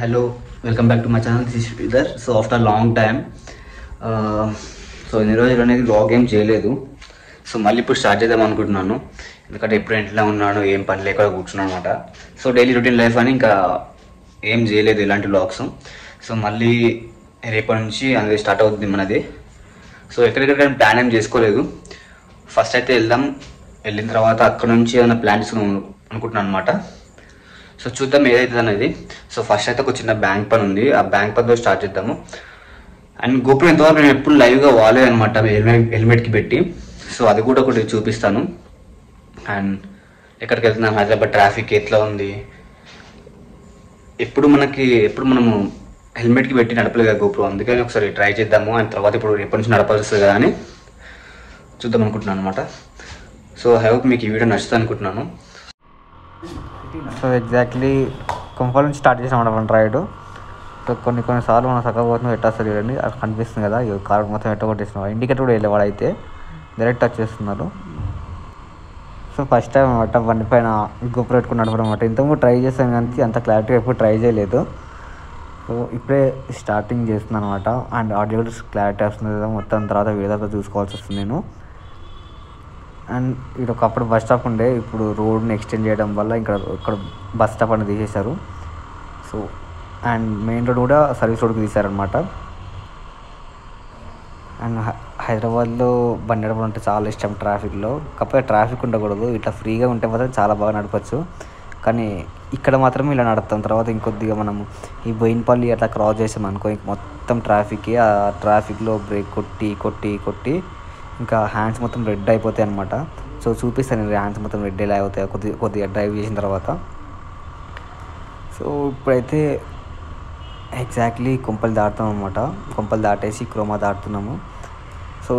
Hello, welcome back to my channel. This is Sridhar. So after a long time, so ఇన్ని రోజులు అనేది vlog ఏం చేయలేదు. So మళ్ళీ ఇప్పుడు స్టార్ట్ చేద్దాం అనుకుంటున్నాను. ఎందుకంటే ఎప్పుడు ఇంట్లో ఉన్నాను, ఏం పని లేక కూర్చున్నాను అనమాట. సో డైలీ రొటీన్ లైఫ్ అని ఇంకా ఏం చేయలేదు ఇలాంటి వ్లాగ్స్. సో మళ్ళీ రేపటి నుంచి అనేది స్టార్ట్ అవుతుంది మనది. సో ఎక్కడెక్కడ ప్లాన్ ఏం చేసుకోలేదు. ఫస్ట్ అయితే వెళ్ళిన తర్వాత అక్కడ నుంచి ఏమైనా ప్లాన్ చేసుకున్నాను అనుకుంటున్నాను అనమాట. సో చూద్దాం ఏదైతుంది అనేది. సో ఫస్ట్ అయితే ఒక చిన్న బ్యాంక్ పని ఉంది, ఆ బ్యాంక్ పనితో స్టార్ట్ చేద్దాము. అండ్ గోపురం ఇంతవరకు నేను ఎప్పుడు లైవ్గా వాలేదు అనమాట హెల్మెట్కి పెట్టి. సో అది కూడా ఒకటి చూపిస్తాను. అండ్ ఎక్కడికి వెళ్తున్నాం, హైదరాబాద్ ట్రాఫిక్ ఎట్లా ఉంది, ఎప్పుడు మనము హెల్మెట్కి పెట్టి నడపలేదు కదా గోపురం, అందుకని ఒకసారి ట్రై చేద్దాము. అండ్ తర్వాత ఇప్పుడు ఎప్పటి నుంచి నడపాల్సి వస్తుంది కదా అని చూద్దాం అనుకుంటున్నాను అనమాట. సో ఐ హోప్ మీకు ఈ వీడియో నచ్చుతుంది అనుకుంటున్నాను. సో ఎగ్జాక్ట్లీ కుంపల నుంచి స్టార్ట్ చేసాం మన రైడ్. సో కొన్నిసార్లు మనం చక్కగా పోతున్నాం, ఎట్టేస్తారు చూడండి, అది కనిపిస్తుంది కదా, ఈ కార్ మొత్తం ఎట్ట కొట్టేసినాం. ఇండికేటర్ కూడా వెళ్ళేవాడు అయితే డైరెక్ట్ టచ్ చేస్తున్నారు. సో ఫస్ట్ టైం అనమాట బండి పైన గోపురం పెట్టుకుని నడపడం అనమాట. ఇంతకుముందు ట్రై చేస్తాను కానీ అంత క్లారిటీగా ఎప్పుడు ట్రై చేయలేదు. సో ఇప్పుడే స్టార్టింగ్ చేస్తున్నాను అనమాట. అండ్ ఆడియో కూడా క్లారిటీ వస్తుంది కదా, మొత్తం తర్వాత వీడియోతో చూసుకోవాల్సి వస్తుంది నేను. అండ్ ఇది ఒకప్పుడు బస్ స్టాప్ ఉండే, ఇప్పుడు రోడ్ని ఎక్స్టెండ్ చేయడం వల్ల ఇక్కడ బస్ స్టాప్ అనేది తీసేశారు. సో అండ్ మెయిన్ రోడ్ కూడా సర్వీస్ రోడ్కి తీశారనమాట. అండ్ హైదరాబాద్లో బండి నడపడం అంటే చాలా ఇష్టం ట్రాఫిక్లో. కాకపోతే ట్రాఫిక్ ఉండకూడదు, ఇట్లా ఫ్రీగా ఉంటే మాత్రం చాలా బాగా నడపచ్చు. కానీ ఇక్కడ మాత్రమే ఇలా నడుపుతాం. తర్వాత ఇంకొద్దిగా మనము ఈ బోయిన్పల్లి అట్లా క్రాస్ చేసాం అనుకో, ఇంక మొత్తం ట్రాఫిక్. ఆ ట్రాఫిక్లో బ్రేక్ కొట్టి కొట్టి కొట్టి ఇంకా హ్యాండ్స్ మొత్తం రెడ్ అయిపోతాయి అనమాట. సో చూపిస్తాను హ్యాండ్స్ మొత్తం రెడ్ ఎలా అవుతాయి కొద్దిగా డ్రైవ్ చేసిన తర్వాత. సో ఇప్పుడైతే ఎగ్జాక్ట్లీ కొంపలు దాటుతాం అనమాట. కొంపలు దాటేసి క్రోమా దాటుతున్నాము. సో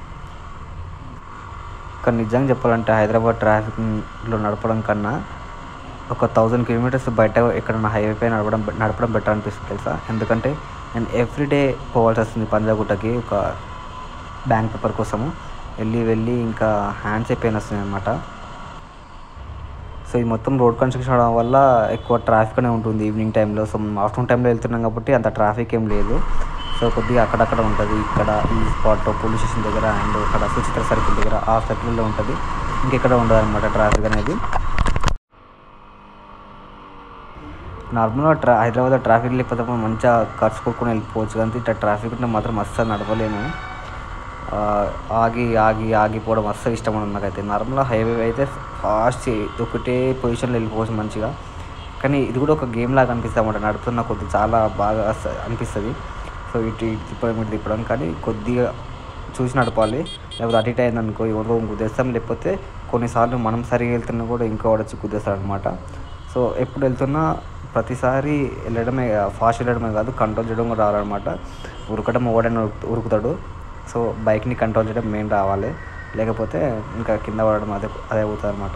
కానీ నిజంగా చెప్పాలంటే హైదరాబాద్ ట్రాఫిక్లో నడపడం కన్నా ఒక 1000 కిలోమీటర్స్ బయట ఎక్కడన్నా హైవే పై నడపడం బెటర్ అనిపిస్తుంది తెలుసా. ఎందుకంటే నేను ఎవ్రీడే పోవాల్సి వస్తుంది పంజాగుట్టకి ఒక బ్యాంక్ పేపర్ కోసము. వెళ్ళి ఇంకా హ్యాండ్స్ అయిపోయిన వస్తుంది అనమాట. సో ఇది మొత్తం రోడ్ కన్స్ట్రక్షన్ అవడం వల్ల ఎక్కువ ట్రాఫిక్ అనే ఉంటుంది ఈవినింగ్ టైంలో. సో ఆఫ్టర్నూన్ టైంలో వెళ్తున్నాం కాబట్టి అంత ట్రాఫిక్ ఏం లేదు. సో కొద్దిగా అక్కడక్కడ ఉంటుంది, ఇక్కడ ఈ స్పాట్ పోలీస్ స్టేషన్ దగ్గర అండ్ అక్కడ సుచిత్ర సర్కిల్ దగ్గర ఆ సర్కిల్లో ఉంటుంది, ఇంకెక్కడ ఉండదు అనమాట ట్రాఫిక్ అనేది. నార్మల్గా హైదరాబాద్లో ట్రాఫిక్ లేకపోతే మంచిగా ఖర్చు కొట్టుకుని వెళ్ళిపోవచ్చు, కానీ ఇట్లా ట్రాఫిక్ ఉంటే మాత్రం అస్సలు నడపలేము. ఆగిపోవడం అస్సలు ఇష్టం ఉండదు నాకైతే. నార్మల్గా హైవే అయితే ఫాస్ట్ ఒకటే పొజిషన్లో వెళ్ళిపోవచ్చు మంచిగా. కానీ ఇది కూడా ఒక గేమ్ లాగా అనిపిస్తుంది అన్నమాట, నడుపుతున్న కొద్దిగా చాలా బాగా అనిపిస్తుంది. సో ఇటు తిప్పడం కానీ కొద్దిగా చూసి నడపాలి, లేకపోతే అటు ఇటు అయిందనుకో ఎవరో గుద్దేస్తాం. లేకపోతే కొన్నిసార్లు మనం సరిగా వెళ్తున్నా కూడా ఇంకో వాడొచ్చి గుద్దేస్తాడు అనమాట. సో ఎప్పుడు వెళ్తున్నా ప్రతిసారి ఫాస్ట్ వెళ్ళడమే కాదు, కంట్రోల్ చేయడం కూడా రావాలన్నమాట. ఉరకడం ఓడని ఉరుకుతాడు. సో బైక్ని కంట్రోల్ చేయడం మెయిన్ రావాలి, లేకపోతే ఇంకా కింద పడడం అదే అవుతుంది అనమాట.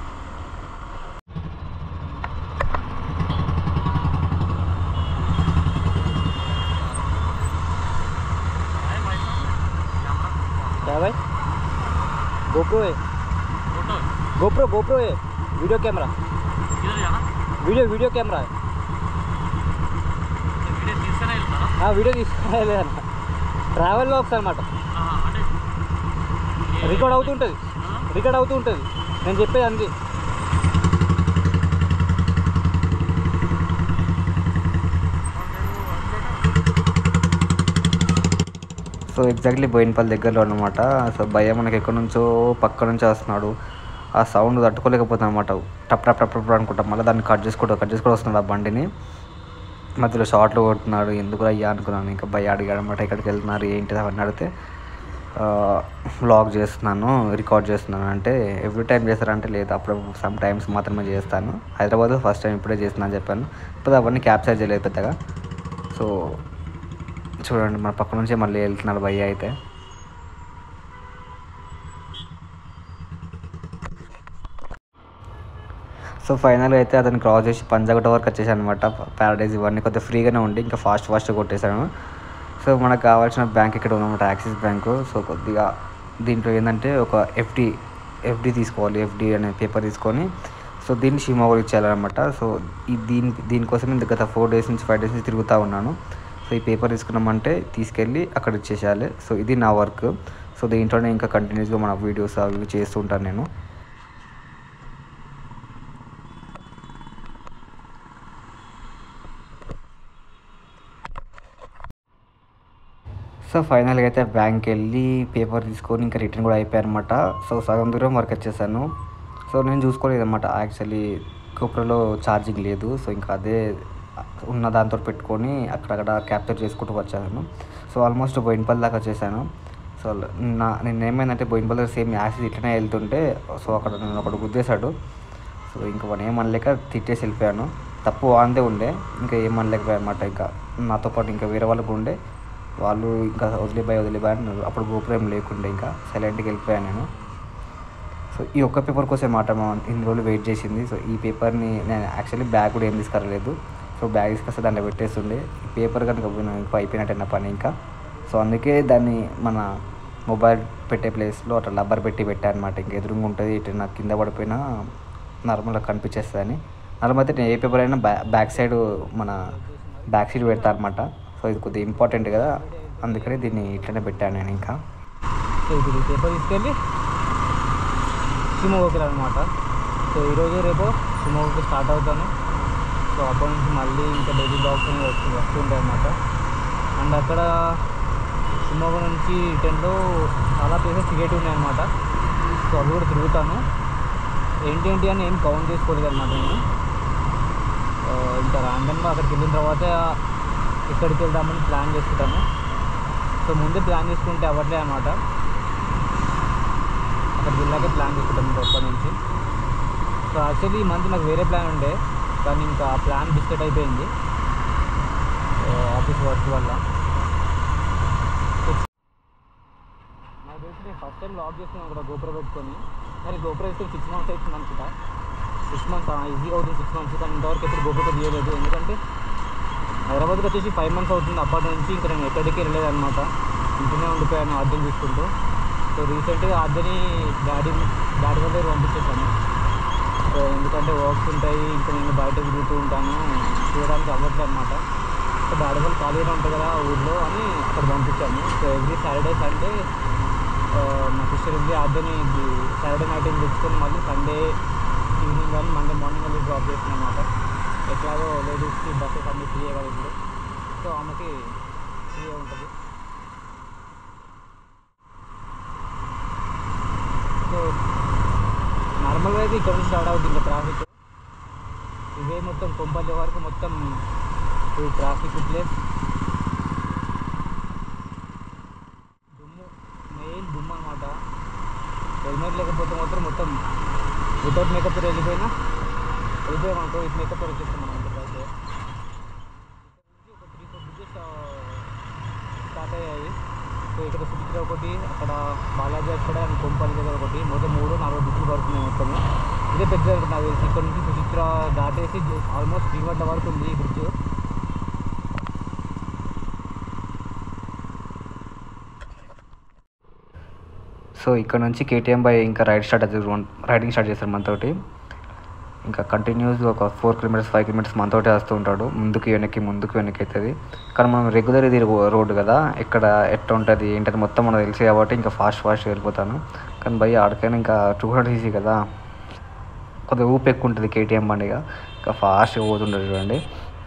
GoPro है, वीडियो कैमरा है. वीडियो తీసుకునే ట్రావెల్ వ్లాగ్స్ అనమాట. రికార్డ్ అవుతూ ఉంటుంది నేను చెప్పేది అంతే. సో ఎగ్జాక్ట్లీ బోయిన్పల్లి దగ్గరలో అనమాట. సో భయ్య మనకి ఎక్కడి నుంచో పక్క నుంచి వస్తున్నాడు. ఆ సౌండ్ తట్టుకోలేకపోతుంది అనమాట. టప్ అనుకుంటాం. మళ్ళీ దాన్ని కట్ చేసుకుంటూ వస్తున్నాడు ఆ బండిని. మధ్యలో షార్ట్లు కొడుతున్నాడు. ఎందుకు అయ్యా అనుకున్నాను. ఇంకా భయ్య అడిగాడు అనమాట, ఎక్కడికి వెళ్తున్నారు ఏంటిది అవన్నీ అడిగితే వ్లాగ్ చేస్తున్నాను, రికార్డ్ చేస్తున్నాను అంటే, ఎవ్రీ టైం చేస్తారంటే లేదు, అప్పుడు సమ్ టైమ్స్ మాత్రమే చేస్తాను. హైదరాబాద్లో ఫస్ట్ టైం ఇప్పుడే చేస్తున్నాను అని చెప్పాను. ఇప్పుడు అవన్నీ క్యాప్చర్ చేయలేదు పెద్దగా. సో చూడండి మన పక్క నుంచే మళ్ళీ వెళ్తున్నాడు భయ్య అయితే. సో ఫైనల్గా అయితే అతను క్రాస్ చేసి పంజాగుట్ట వరకు వచ్చేసాను అనమాట. ప్యారడైజ్ ఇవన్నీ కొద్దిగా ఫ్రీగానే ఉండి ఇంకా ఫాస్ట్గా కొట్టేశాను. సో మనకు కావాల్సిన బ్యాంక్ ఇక్కడ ఉందన్నమాట, యాక్సిస్ బ్యాంకు. సో కొద్దిగా దీంట్లో ఏంటంటే ఒక ఎఫ్డి తీసుకోవాలి. ఎఫ్డి అనే పేపర్ తీసుకొని సో దీన్ని షిమోగా ఇచ్చేయాలన్నమాట. సో దీనికోసం నేను గత 4 days నుంచి 5 days నుంచి తిరుగుతూ ఉన్నాను. సో ఈ పేపర్ తీసుకున్నామంటే తీసుకెళ్ళి అక్కడ ఇచ్చేసేయాలి. సో ఇది నా వర్క్. సో దీంట్లోనే ఇంకా కంటిన్యూస్గా మన వీడియోస్ అవి చేస్తూ ఉంటాను నేను. సో ఫైనల్గా అయితే బ్యాంక్కి వెళ్ళి పేపర్ తీసుకొని ఇంకా రిటర్న్ కూడా అయిపోయాయన్నమాట. సో సగం దూరం వర్క్ వచ్చేసాను. సో నేను చూసుకోలేదన్నమాట, యాక్చువల్లీ GoProలో ఛార్జింగ్ లేదు. సో ఇంకా అదే ఉన్న దాంతో పెట్టుకొని అక్కడక్కడ క్యాప్చర్ చేసుకుంటూ వచ్చాను. సో ఆల్మోస్ట్ బోయినపల్లి దాకా వచ్చేసాను. సో నేను ఏమైందంటే బోయినపల్లి సేమ్ యాసిడ్ ఇట్లనే వెళ్తుంటే సో అక్కడ నన్ను ఒకడు గుద్దేశాడు. సో ఇంకా వాడు ఏమనలేక తిట్టేసి వెళ్ళిపోయాను. తప్పు వాందే ఉండే, ఇంకా ఏమనలేకపోయా అనమాట. ఇంకా నాతో పాటు ఇంకా వేరే వాళ్ళకు ఉండే, వాళ్ళు ఇంకా వదిలిపోయి అన్నారు. అప్పుడు GoPro ఏం లేకుండే, ఇంకా సైలెంట్గా వెళ్ళిపోయాను నేను. సో ఈ ఒక్క పేపర్ కోసం మాట ఇన్ని రోజులు వెయిట్ చేసింది. సో ఈ పేపర్ని నేను యాక్చువల్లీ బ్యాగ్ కూడా ఏం తీసుకురాలేదు. సో బ్యాగ్ తీసుకొస్తే దాంట్లో పెట్టేస్తుండే. ఈ పేపర్ కనుక ఇంకా అయిపోయినట్టు నా పని ఇంకా. సో అందుకే దాన్ని మన మొబైల్ పెట్టే ప్లేస్లో అట్లా రబ్బర్ పెట్టాను అనమాట. ఇంకా ఎదురుగా ఉంటుంది, ఇటు నాకు కింద పడిపోయినా నార్మల్గా కనిపించేస్తుందని. నార్మల్ అయితే నేను ఏ పేపర్ అయినా బ్యాక్ సైడ్ పెడతాను అనమాట. సో ఇది కొద్దిగా ఇంపార్టెంట్ కదా, అందుకని దీన్ని ఇట్లనే పెట్టాను నేను ఇంకా. సో ఇప్పుడు ఈ పేపర్ తీసుకెళ్ళి షిమోగాకి అనమాట. సో ఈరోజు రేపు షిమోగాకి స్టార్ట్ అవుతాను. సో అప్పటి నుంచి మళ్ళీ ఇంకా డైలీ బ్లాగ్స్ అనేవి వస్తుంటాయి అన్నమాట. అండ్ అక్కడ షిమోగా నుంచి రిటర్న్లో చాలా ప్లేసెస్ తిరిగేటివి ఉన్నాయన్నమాట. సో అవి కూడా తిరుగుతాను. ఏంటి అని ఏం కౌంట్ చేసుకోలేదు అనమాట నేను. ఇంకా ర్యాండమ్గా అక్కడికి వెళ్ళిన తర్వాత ఎక్కడికి వెళ్దామని ప్లాన్ చేసుకుంటాను. సో ముందే ప్లాన్ చేసుకుంటే అవ్వట్లే అనమాట. అక్కడికి వెళ్ళాకే ప్లాన్ చేసుకుంటాను ఇంకా అప్పటి నుంచి. సో యాక్చువల్లీ ఈ మంత్ నాకు వేరే ప్లాన్ ఉండే, కానీ ఇంకా ఆ ప్లాన్ డిస్కట్ అయిపోయింది ఆఫీస్ వర్క్ వల్ల. నాకు తెలిసి నేను ఫస్ట్ టైం లాగ్ చేస్తున్నాను కూడా GoPro పెట్టుకొని. మరి GoPro వేస్తే 6 months అవుతుంది అనుకుంటా. 6 months ఈజీగా అవుతుంది 6 months. కానీ ఇంతవరకు ఎప్పుడు GoPro తీయలేదు, ఎందుకంటే హైదరాబాద్కి వచ్చేసి 5 months అవుతుంది. అప్పటి నుంచి ఇంకా నేను ఎక్కడికి వెళ్ళలేదు అనమాట. ఇంట్లోనే ఉండిపోయాను ఆర్జన్ చూసుకుంటూ. సో రీసెంట్గా ఆర్జని డాడీ వాళ్ళ దగ్గర పంపించేసాను. సో ఎందుకంటే వర్క్స్ ఉంటాయి, ఇంకా నేను బయట తిరుగుతూ ఉంటాను, చూడడానికి అవ్వట్లేదు అనమాట. సో డాడీ వాళ్ళు ఖాళీగా ఉంటాయి కదా ఊళ్ళో అని అక్కడ పంపించాను. సో ఎవ్రీ సాటర్డే సండే మా సిస్టర్ వెళ్ళి ఆర్జని సాటర్డే నైట్ తెచ్చుకొని మళ్ళీ సండే ఈవినింగ్ కానీ మండే మార్నింగ్ వెళ్ళి డ్రాప్ చేసాను అనమాట. ఎట్లాగో లేడీస్కి బస్సెస్ అన్నీ ఫ్రీ కదా ఇప్పుడు. సో ఆమెకి ఫ్రీ ఉంటుంది. సో నార్మల్గా అయితే ఇక్కడ నుంచి స్టార్ట్ అవుతుంది ఇంకా ట్రాఫిక్. ఇవే మొత్తం కొంపల్లి వరకు మొత్తం ఈ ట్రాఫిక్ ప్లేస్ దుమ్ము, మెయిన్ దుమ్ము అనమాట. హెల్మెట్ లేకపోతే మొత్తం వితౌట్ మేకప్ వెళ్ళిపోయామనుకో, ఇది మేకప్ వచ్చేస్తాం మనం అయితే. ఒక 3-4 బ్రిడ్జెస్ స్టార్ట్ అయ్యాయి. సో ఇక్కడ సుచిత్ర ఒకటి, అక్కడ బాలాజీ అక్కడ అండ్ కొంపల్లి దగ్గర ఒకటి, మొత్తం 3-4 బ్రిడ్జ్లు పడుతున్నాయి మొత్తము. ఇదే పెద్ద నాకు తెలిసి. ఇక్కడ నుంచి సుచిత్ర దాటేసి ఆల్మోస్ట్ శ్రీవడ్డ వరకు ఉంది ఈ బ్రిడ్జ్. సో ఇక్కడ నుంచి KTM బై ఇంకా రైడింగ్ స్టార్ట్ చేస్తారు మనతోటి. ఇంకా కంటిన్యూస్గా ఒక 4 kilometers 5 kilometers మనతోటే వస్తూ ఉంటాడు. ముందుకు వెనక్కి అవుతుంది. కానీ మనం రెగ్యులర్ ఇది రోడ్డు కదా, ఎక్కడ ఎట్లా ఉంటుంది ఏంటంటే మొత్తం మనకు తెలిసి కాబట్టి ఇంకా ఫాస్ట్ వెళ్ళిపోతాను. కానీ భయ్య ఆడికైనా ఇంకా 200cc కదా, కొద్దిగా ఊపు ఎక్కువ ఉంటుంది KTM బండిగా, ఇంకా ఫాస్ట్గా పోతుంటుంది చూడండి.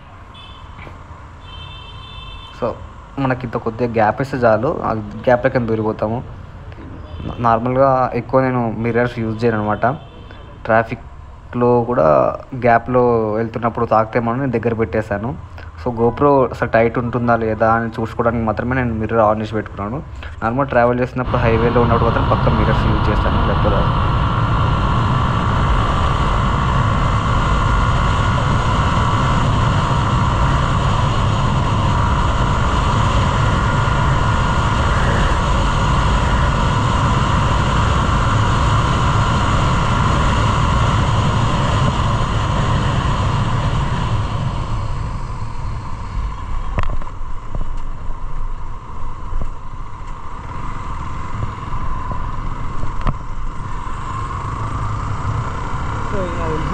సో మనకి ఇంత కొద్దిగా గ్యాప్ ఇస్తే చాలు, ఆ గ్యాప్లోకి దూరిపోతాము. నార్మల్గా ఎక్కువ నేను మిర్రర్స్ యూజ్ చేయను అనమాట. ట్రాఫిక్లో కూడా గ్యాప్లో వెళ్తున్నప్పుడు తాకితేమో నేను దగ్గర పెట్టేశాను. సో GoPro అసలు టైట్ ఉంటుందా లేదా అని చూసుకోవడానికి మాత్రమే నేను మిర్రర్ ఆన్ చేసి పెట్టుకున్నాను. నార్మల్ ట్రావెల్ చేసినప్పుడు హైవేలో ఉన్నప్పుడు మాత్రం పక్క మిర్రర్స్ యూజ్ చేస్తాను, లేకపోతే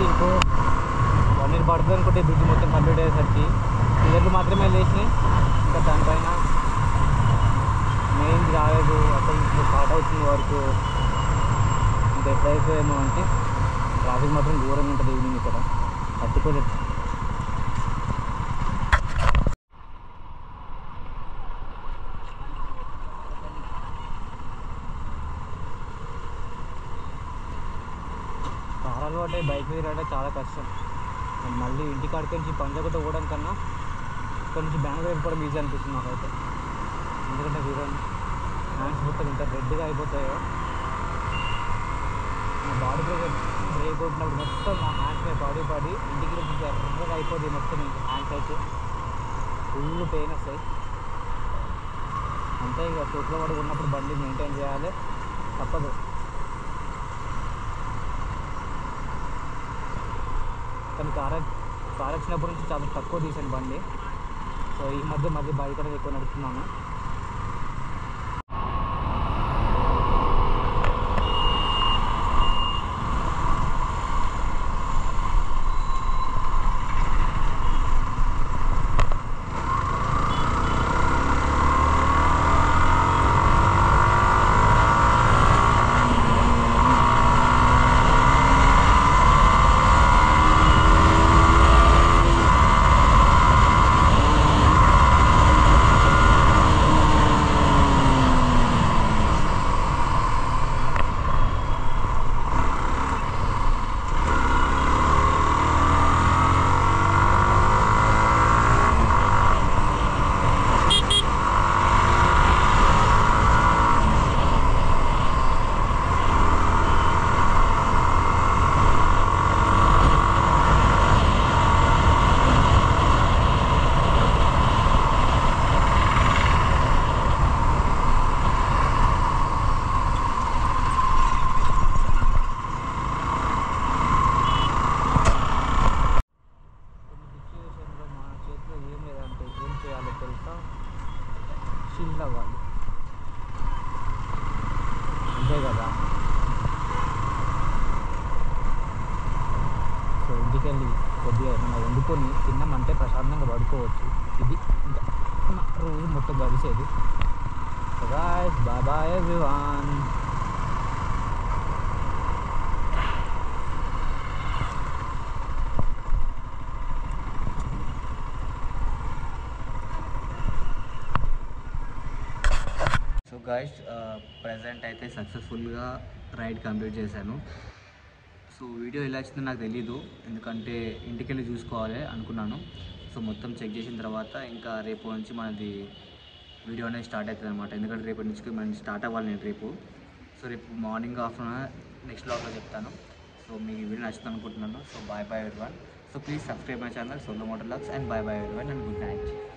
ఇంకో 1 ఇయర్ పడుతుంది అనుకుంటే బ్రిడ్జ్ మొత్తం కంప్లీట్ అయ్యేసరికి పిల్లర్లు మాత్రమే లేచినాయి. ఇంకా దానిపైన మెయిన్ రాలేదు, అసలు స్టార్ట్ అవుతుంది వరకు. ఇంకా ఎప్పుడైపోయేమో అంటే ట్రాఫిక్ మాత్రం దూరంగా ఉంటుంది ఈవినింగ్ ఇక్కడ తట్టుకోలేదు. కార్ అలవాటు బైక్ మీద రావడం చాలా కష్టం. నేను మళ్ళీ ఇంటికాడికి నుంచి పంజాగుట్ట పోవడం కన్నా ఇక్కడ నుంచి బెంగళూరు వెళ్ళిపోవడం ఈజీ అనిపిస్తుంది నాకైతే. ఎందుకంటే చూడండి హ్యాండ్స్ మొత్తం ఇంత రెడ్గా అయిపోతాయో. నా బాడీ బ్రేక్ కొట్టినప్పుడు మొత్తం నా హ్యాండ్స్ మీద పడి ఇంటికి నుంచి ఎర్రగా అయిపోతుంది మొత్తం. ఇంకా హ్యాండ్స్ అయితే ఫుల్ పెయిన్ వస్తాయి. అంతే ఇక చేతిలో పడి ఉన్నప్పుడు బండి మెయింటైన్ చేయాలి, తప్పదు. కానీ కార్ వచ్చినప్పటి నుంచి చాలా తక్కువ తీసాను బండి. సో ఈ మధ్య బైక్ అనేది ఎక్కువ నడుపుతున్నాను. షీల్డ్ అవ్వాలి అంతే కదా. సో ఇంటికి వెళ్ళి కొద్దిగా ఏమైనా వండుకొని తిన్నామంటే ప్రశాంతంగా పడుకోవచ్చు. ఇది ఇంకా రోజు మొత్తం గడిచేది. So guys bye bye everyone. So guys present అయితే సక్సెస్ఫుల్గా రైడ్ కంప్లీట్ చేశాను. సో వీడియో ఎలా వచ్చిందో నాకు తెలీదు, ఎందుకంటే ఇంటికి వెళ్ళి చూసుకోవాలి అనుకున్నాను. సో మొత్తం చెక్ చేసిన తర్వాత ఇంకా రేపు నుంచి మనది వీడియో అనేది స్టార్ట్ అవుతుంది అనమాట. ఎందుకంటే రేపటి నుంచి మనం స్టార్ట్ అవ్వాలి నేను రేపు. సో రేపు మార్నింగ్ ఆఫ్టర్నూన్ నెక్స్ట్ బ్లాగ్లో చెప్తాను. సో మీకు ఈ వీడియో నచ్చుతుంది అనుకుంటున్నాను. So bye bye everyone. So please subscribe my channel solo moto vlogs and bye bye everyone and good night.